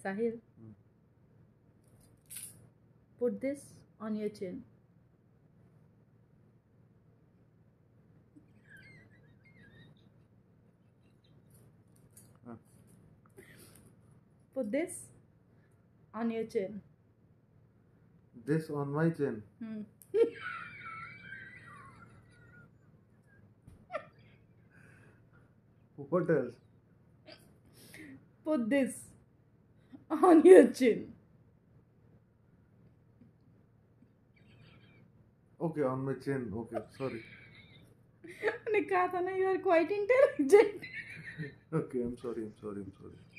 Sahil, Hmm. put this on your chin. Uh, Put this on your chin. this on my chin. Hmm. What else? Put this on your chin. Okay, on my chin. Okay, sorry. मैंने कहा था ना, you are quite intelligent. Okay, I'm sorry. I'm sorry. I'm sorry.